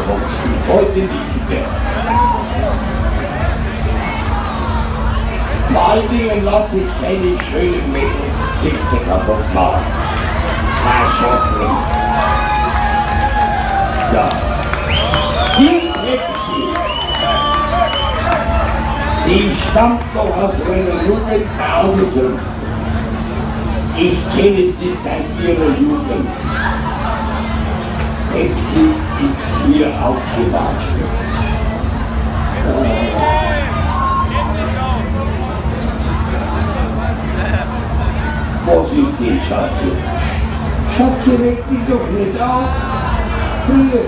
aufgewachsen, heute nicht mehr. Vor allen Dingen lasse ich keine schönen Mädels Gesichter kaputt machen. Herrschaften. So. Die Pepsi. Sie stammt doch aus einer jungen Bauern. Ich kenne sie seit ihrer Jugend. Pepsi ist hier aufgewachsen. Was ist denn, Schatzi? Schatzi, regt mich doch nicht auf. Früher.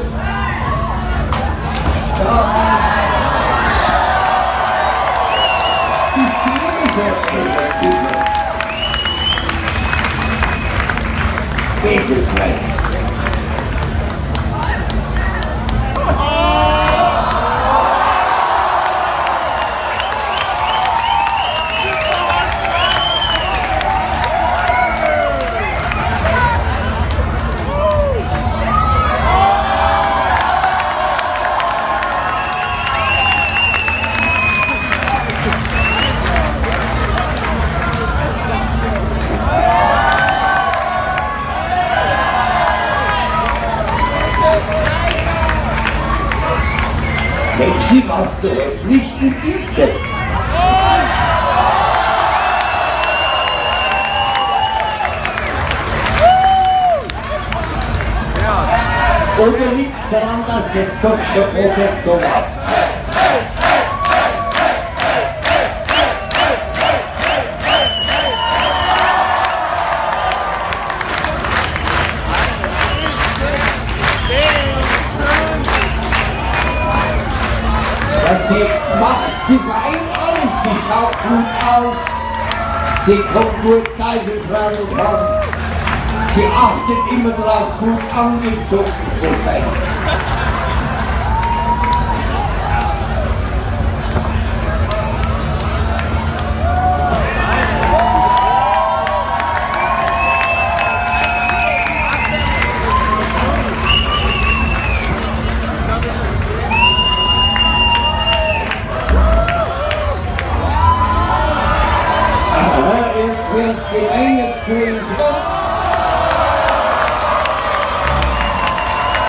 Da. Die Stimme sagt mir, Schatzi. Besseres weg. Pepsi, was du nicht in Gitze. Oder liegt's daran, dass du jetzt doch schon Protektor warst? Sie macht, sie weint alles, sie schaut gut aus, sie kommt gut teilweise ran, sie achtet immer darauf, gut angezogen zu sein. Jetzt gemein, jetzt wollen